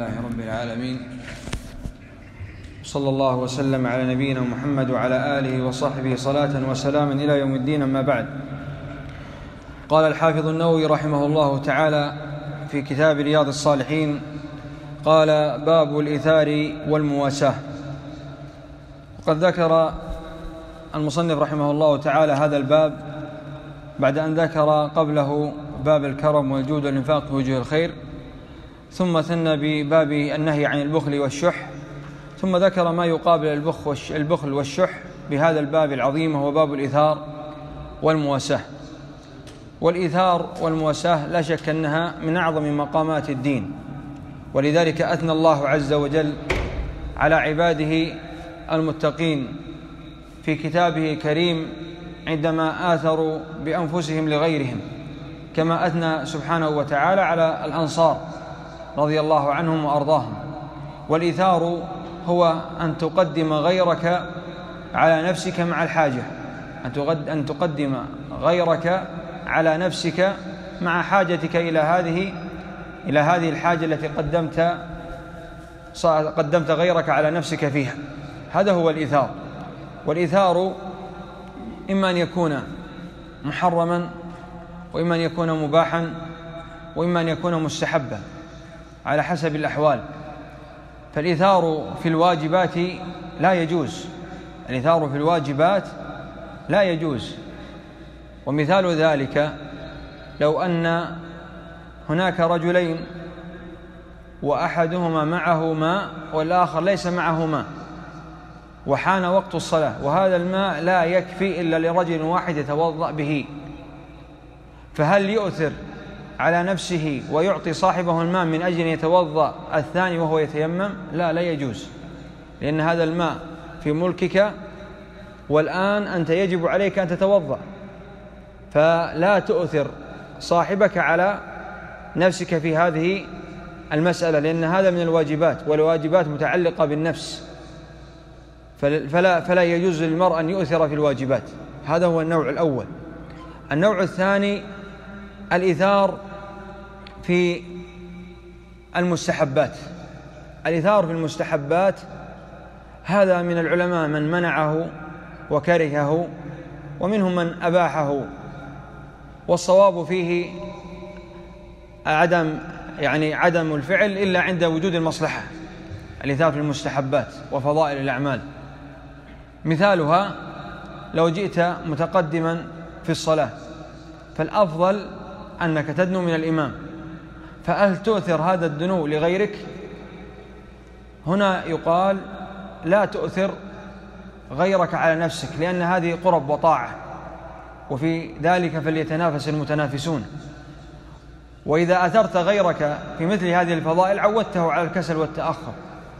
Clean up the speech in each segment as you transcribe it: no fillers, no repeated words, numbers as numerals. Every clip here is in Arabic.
لله رب العالمين، صلى الله وسلم على نبينا محمد وعلى آله وصحبه صلاة وسلاما إلى يوم الدين. أما بعد، قال الحافظ النووي رحمه الله تعالى في كتاب رياض الصالحين: قال: باب الإيثار والمواساة. وقد ذكر المصنف رحمه الله تعالى هذا الباب بعد أن ذكر قبله باب الكرم والجود والإنفاق في وجه الخير، ثم ثنى بباب النهي عن البخل والشح، ثم ذكر ما يقابل البخل والشح بهذا الباب العظيم، وهو باب الإيثار والمواساة. والإيثار والمواساة لا شك أنها من أعظم مقامات الدين، ولذلك أثنى الله عز وجل على عباده المتقين في كتابه الكريم عندما آثروا بأنفسهم لغيرهم، كما أثنى سبحانه وتعالى على الأنصار رضي الله عنهم وأرضاهم. والإيثار هو أن تقدم غيرك على نفسك مع الحاجة، أن تقدم غيرك على نفسك مع حاجتك إلى هذه الحاجة التي قدمت غيرك على نفسك فيها. هذا هو الإيثار. والإيثار إما أن يكون محرما، وإما أن يكون مباحا، وإما أن يكون مستحبا على حسب الأحوال. فالإيثار في الواجبات لا يجوز، الإيثار في الواجبات لا يجوز. ومثال ذلك لو أن هناك رجلين وأحدهما معه ماء والآخر ليس معه ماء، وحان وقت الصلاة، وهذا الماء لا يكفي إلا لرجل واحد يتوضأ به، فهل يؤثر على نفسه ويعطي صاحبه الماء من أجل أن يتوضأ الثاني وهو يتيمم؟ لا يجوز، لأن هذا الماء في ملكك، والآن أنت يجب عليك أن تتوضأ، فلا تؤثر صاحبك على نفسك في هذه المسألة، لأن هذا من الواجبات، والواجبات متعلقة بالنفس، فلا يجوز للمرء أن يؤثر في الواجبات. هذا هو النوع الأول. النوع الثاني الإيثار في المستحبات. الإيثار في المستحبات هذا من العلماء من منعه وكرهه، ومنهم من أباحه، والصواب فيه عدم الفعل إلا عند وجود المصلحة. الإيثار في المستحبات وفضائل الأعمال مثالها: لو جئت متقدما في الصلاة فالأفضل أنك تدنو من الإمام، فهل تؤثر هذا الدنو لغيرك؟ هنا يقال لا تؤثر غيرك على نفسك، لأن هذه قرب وطاعة، وفي ذلك فليتنافس المتنافسون. وإذا أثرت غيرك في مثل هذه الفضائل عودته على الكسل والتأخر،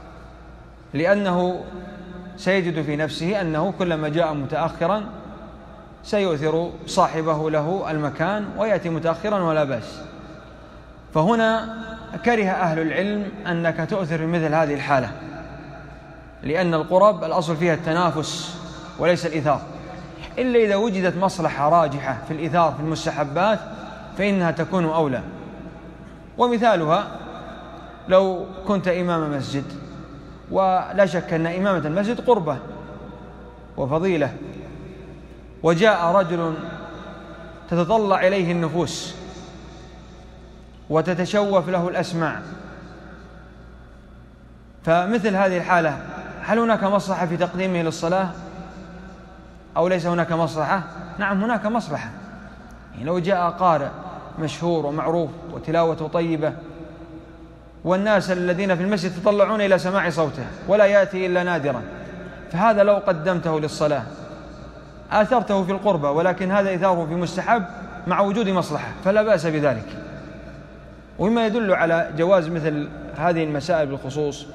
لأنه سيجد في نفسه أنه كلما جاء متأخرا سيؤثر صاحبه له المكان ويأتي متأخرا ولا بأس. فهنا كره أهل العلم أنك تؤثر في مثل هذه الحالة، لأن القرب الأصل فيها التنافس وليس الإيثار، إلا إذا وجدت مصلحة راجحة في الإيثار في المستحبات فإنها تكون أولى. ومثالها لو كنت إمام مسجد، ولا شك أن إمامة المسجد قربة وفضيلة، وجاء رجل تتطلع إليه النفوس وتتشوف له الأسماع، فمثل هذه الحالة هل هناك مصلحة في تقديمه للصلاة أو ليس هناك مصلحة؟ نعم هناك مصلحة. يعني لو جاء قارئ مشهور ومعروف وتلاوته طيبة، والناس الذين في المسجد يتطلعون إلى سماع صوته ولا يأتي إلا نادرا، فهذا لو قدمته للصلاة آثرته في القربة، ولكن هذا إيثاره في مستحب مع وجود مصلحة، فلا بأس بذلك. ومما يدل على جواز مثل هذه المسائل بالخصوص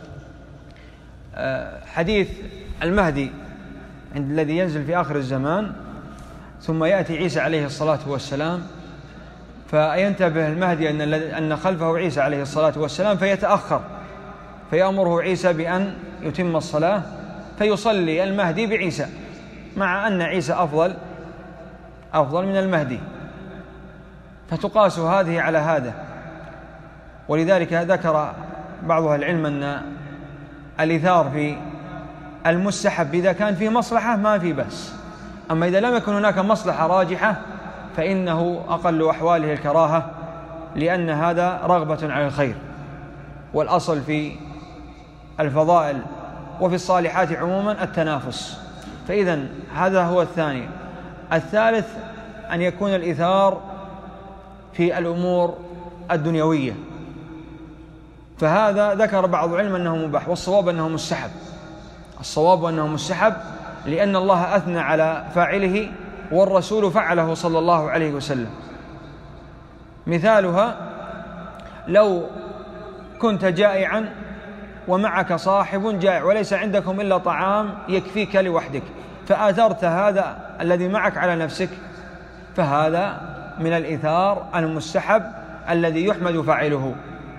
حديث المهدي الذي ينزل في آخر الزمان، ثم يأتي عيسى عليه الصلاة والسلام، فينتبه المهدي أن خلفه عيسى عليه الصلاة والسلام فيتأخر، فيأمره عيسى بأن يتم الصلاة، فيصلي المهدي بعيسى، مع أن عيسى أفضل من المهدي، فتقاس هذه على هذا. ولذلك ذكر بعض أهل العلم أن الإيثار في المستحب إذا كان فيه مصلحة ما في بأس، أما إذا لم يكن هناك مصلحة راجحة فإنه أقل أحواله الكراهة، لأن هذا رغبة على الخير. والأصل في الفضائل وفي الصالحات عموما التنافس، فإذا هذا هو الثاني. الثالث أن يكون الإيثار في الأمور الدنيوية، فهذا ذكر بعض العلم أنه مباح، والصواب أنه مستحب. الصواب أنه مستحب لأن الله أثنى على فاعله والرسول فعله صلى الله عليه وسلم. مثالها: لو كنت جائعا ومعك صاحب جائع وليس عندكم إلا طعام يكفيك لوحدك، فآثرت هذا الذي معك على نفسك، فهذا من الإيثار المستحب الذي يحمد فاعله،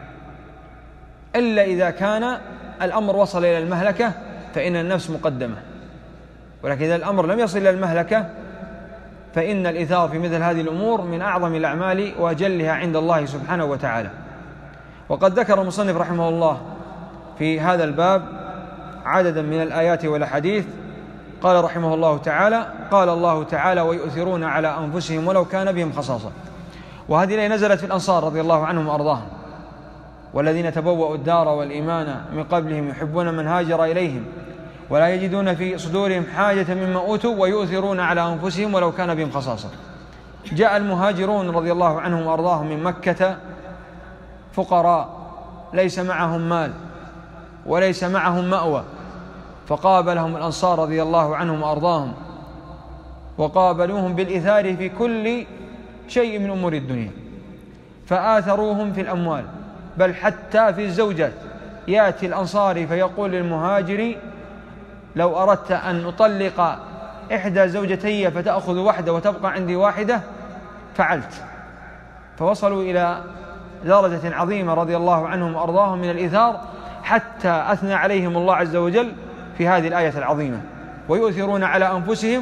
إلا إذا كان الأمر وصل إلى المهلكة فإن النفس مقدمة. ولكن إذا الأمر لم يصل إلى المهلكة فإن الإيثار في مثل هذه الأمور من أعظم الأعمال وأجلها عند الله سبحانه وتعالى. وقد ذكر المصنف رحمه الله في هذا الباب عددا من الآيات والأحاديث. قال رحمه الله تعالى: قال الله تعالى: ويؤثرون على أنفسهم ولو كان بهم خصاصة. وهذه الآية نزلت في الأنصار رضي الله عنهم وأرضاهم: والذين تبوأوا الدار والإيمان من قبلهم يحبون من هاجر إليهم ولا يجدون في صدورهم حاجة مما أوتوا ويؤثرون على أنفسهم ولو كان بهم خصاصة. جاء المهاجرون رضي الله عنهم وأرضاهم من مكة فقراء ليس معهم مال وليس معهم مأوى، فقابلهم الأنصار رضي الله عنهم وأرضاهم وقابلوهم بالإثار في كل شيء من أمور الدنيا، فآثروهم في الأموال، بل حتى في الزوجات. يأتي الأنصاري فيقول للمهاجر: لو أردت أن أطلق إحدى زوجتي فتأخذ واحدة وتبقى عندي واحدة فعلت. فوصلوا إلى درجة عظيمة رضي الله عنهم وأرضاهم من الإيثار، حتى أثنى عليهم الله عز وجل في هذه الآية العظيمة: ويؤثرون على أنفسهم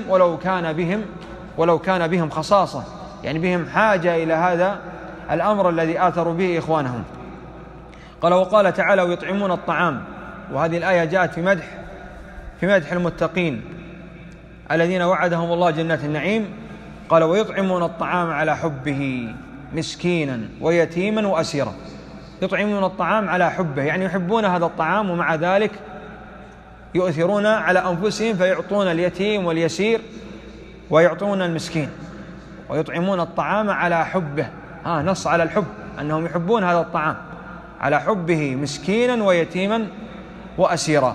ولو كان بهم خصاصة، يعني بهم حاجة إلى هذا الأمر الذي آثروا به إخوانهم. قال: وقال تعالى: ويطعمون الطعام. وهذه الآية جاءت في مدح المتقين الذين وعدهم الله جنات النعيم. قال: ويطعمون الطعام على حبه مسكينا ويتيما وأسيرا. يطعمون الطعام على حبه، يعني يحبون هذا الطعام ومع ذلك يؤثرون على أنفسهم فيعطون اليتيم واليسير ويعطون المسكين. ويطعمون الطعام على حبه، نص على الحب، أنهم يحبون هذا الطعام على حبه مسكينا ويتيما وأسيرا.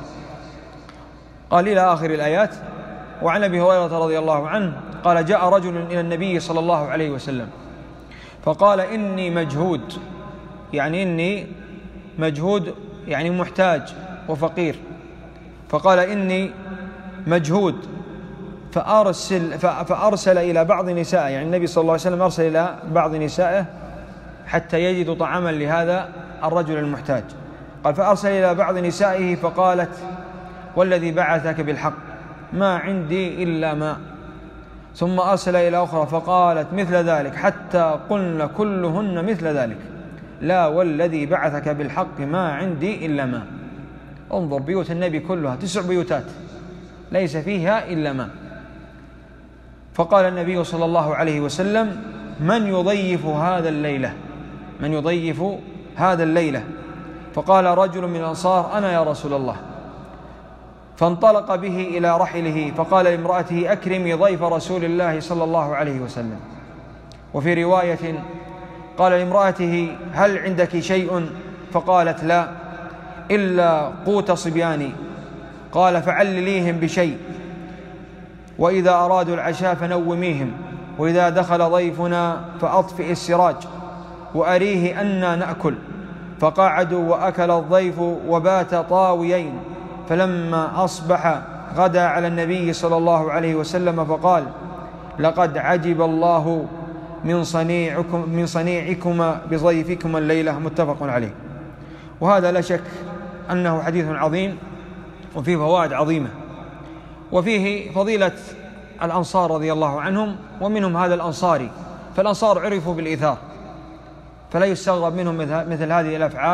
قال إلى آخر الآيات. وعن أبي هريرة رضي الله عنه قال: جاء رجل إلى النبي صلى الله عليه وسلم فقال: إني مجهود، يعني محتاج وفقير. فقال: إني مجهود، فأرسل إلى بعض نسائه، يعني النبي صلى الله عليه وسلم أرسل إلى بعض نسائه حتى يجدوا طعاما لهذا الرجل المحتاج. قال: فأرسل إلى بعض نسائه فقالت: والذي بعثك بالحق ما عندي إلا ماء. ثم أرسل إلى أخرى فقالت مثل ذلك، حتى قلن كلهن مثل ذلك: لا والذي بعثك بالحق ما عندي إلا ماء. انظر بيوت النبي كلها 9 بيوتات ليس فيها إلا ماء. فقال النبي صلى الله عليه وسلم: من يضيف هذا الليلة؟ فقال رجل من الأنصار: أنا يا رسول الله. فانطلق به إلى رحله فقال لامرأته: أكرمي ضيف رسول الله صلى الله عليه وسلم. وفي رواية قال لامرأته: هل عندك شيء؟ فقالت: لا إلا قوت صبياني. قال: فعلليهم بشيء، وإذا أرادوا العشاء فنوميهم، وإذا دخل ضيفنا فأطفئ السراج وأريه أنا نأكل. فقعدوا وأكل الضيف وبات طاويين. فلما أصبح غدا على النبي صلى الله عليه وسلم فقال: لقد عجب الله من صنيعكما بضيفكما الليلة. متفق عليه. وهذا لا شك أنه حديث عظيم وفيه فوائد عظيمة، وفيه فضيلة الأنصار رضي الله عنهم، ومنهم هذا الأنصاري. فالأنصار عرفوا بالإيثار، فلا يستغرب منهم مثل هذه الأفعال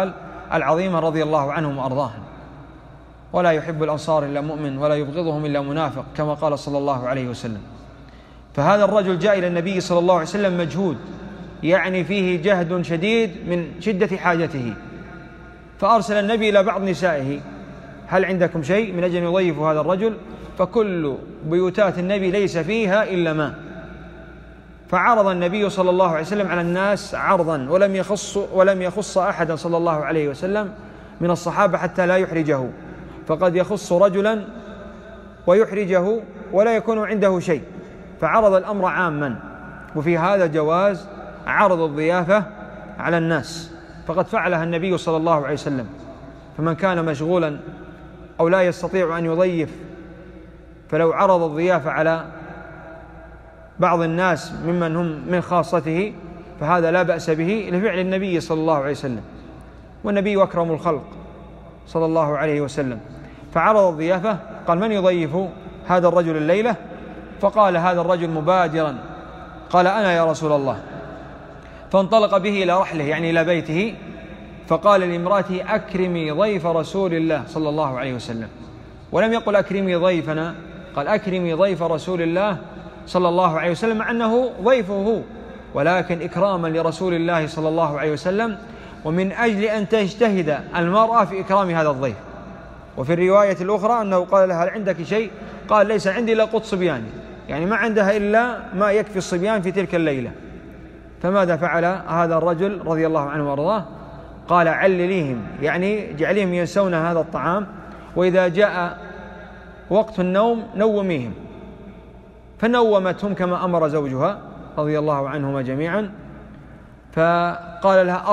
العظيمة رضي الله عنهم وأرضاهم. ولا يحب الأنصار إلا مؤمن ولا يبغضهم إلا منافق، كما قال صلى الله عليه وسلم. فهذا الرجل جاء إلى النبي صلى الله عليه وسلم مجهود، يعني فيه جهد شديد من شدة حاجته، فأرسل النبي إلى بعض نسائه: هل عندكم شيء من أجل أن يضيفوا هذا الرجل؟ فكل بيوتات النبي ليس فيها إلا ماء. فعرض النبي صلى الله عليه وسلم على الناس عرضا ولم يخص أحدا صلى الله عليه وسلم من الصحابة حتى لا يحرجه، فقد يخص رجلا ويحرجه ولا يكون عنده شيء، فعرض الأمر عاما. وفي هذا جواز عرض الضيافة على الناس، فقد فعلها النبي صلى الله عليه وسلم. فمن كان مشغولا أو لا يستطيع أن يضيف، فلو عرض الضيافة على بعض الناس ممن هم من خاصته فهذا لا بأس به لفعل النبي صلى الله عليه وسلم، والنبي أكرم الخلق صلى الله عليه وسلم. فعرض الضيافة، قال: من يضيف هذا الرجل الليلة؟ فقال هذا الرجل مبادرا، قال: أنا يا رسول الله. فانطلق به إلى رحله، يعني إلى بيته، فقال لامرأته: أكرمي ضيف رسول الله صلى الله عليه وسلم. ولم يقل أكرمي ضيفنا، قال: أكرمي ضيف رسول الله صلى الله عليه وسلم، مع أنه ضيفه هو، ولكن إكراما لرسول الله صلى الله عليه وسلم، ومن أجل أن تجتهد المرأة في إكرام هذا الضيف. وفي الرواية الأخرى أنه قال لها: هل عندك شيء؟ قال: ليس عندي إلا قوت صبياني، يعني ما عندها إلا ما يكفي الصبيان في تلك الليلة. فماذا فعل هذا الرجل رضي الله عنه وارضاه؟ قال: علليهم، يعني جعلهم ينسون هذا الطعام، وإذا جاء وقت النوم نوميهم. فنومتهم كما أمر زوجها رضي الله عنهما جميعا. فقال لها: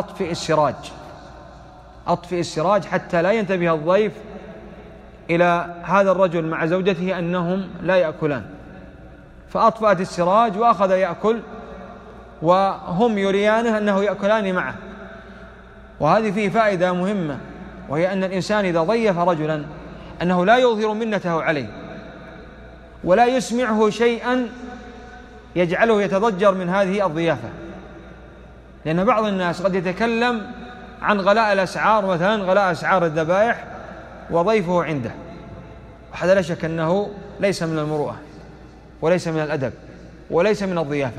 أطفئ السراج حتى لا ينتبه الضيف إلى هذا الرجل مع زوجته أنهم لا يأكلان. فأطفأت السراج وأخذ يأكل، وهم يريانه أنه يأكلان معه. وهذه فيه فائدة مهمة، وهي أن الإنسان إذا ضيف رجلا أنه لا يظهر منته عليه، ولا يسمعه شيئا يجعله يتضجر من هذه الضيافة. لأن بعض الناس قد يتكلم عن غلاء الأسعار، مثلا غلاء أسعار الذبائح، وضيفه عنده، وهذا لا شك أنه ليس من المروءة، وليس من الأدب، وليس من الضيافة.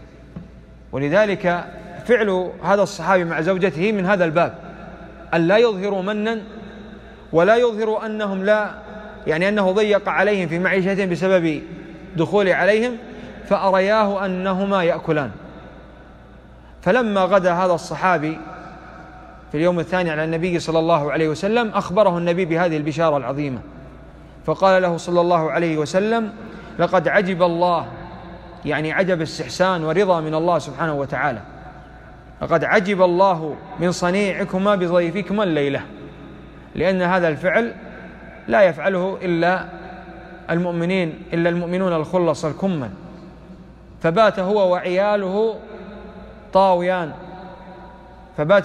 ولذلك فعل هذا الصحابي مع زوجته من هذا الباب، أن لا يظهروا منا، ولا يظهروا أنهم أنه ضيق عليهم في معيشتهم بسبب دخول عليهم، فأرياه أنهما يأكلان. فلما غدا هذا الصحابي في اليوم الثاني على النبي صلى الله عليه وسلم، أخبره النبي بهذه البشارة العظيمة، فقال له صلى الله عليه وسلم: لقد عجب الله، يعني عجب استحسان ورضا من الله سبحانه وتعالى، لقد عجب الله من صنيعكما بضيفكما الليلة، لأن هذا الفعل لا يفعله إلا المؤمنون الخلص الكمل. فبات هو وعياله طاويان، فبات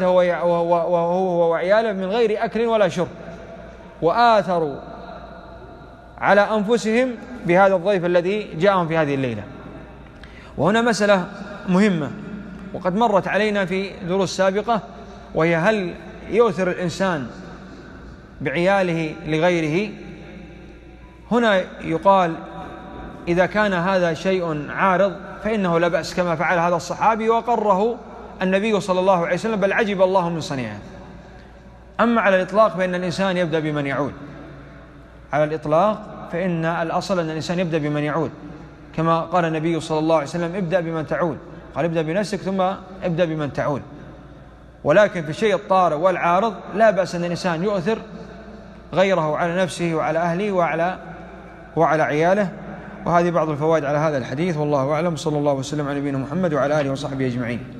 هو وعياله من غير أكل ولا شرب، وآثروا على أنفسهم بهذا الضيف الذي جاءهم في هذه الليلة. وهنا مسألة مهمة وقد مرت علينا في دروس سابقة، وهي: هل يؤثر الإنسان بعياله لغيره؟ هنا يقال: إذا كان هذا شيء عارض فإنه لا بأس، كما فعل هذا الصحابي وقره النبي صلى الله عليه وسلم، بل عجب الله من صنيعه. أما على الإطلاق فإن الإنسان يبدأ بمن يعود، على الإطلاق فإن الأصل أن الإنسان يبدأ بمن يعود، كما قال النبي صلى الله عليه وسلم: ابدأ بمن تعود، قال: ابدأ بنفسك ثم ابدأ بمن تعود. ولكن في الشيء الطارئ والعارض لا بأس أن الإنسان يؤثر غيره على نفسه وعلى أهله وعلى عياله. وهذه بعض الفوائد على هذا الحديث، والله أعلم. صلى الله وسلم على نبينا محمد وعلى آله وصحبه أجمعين.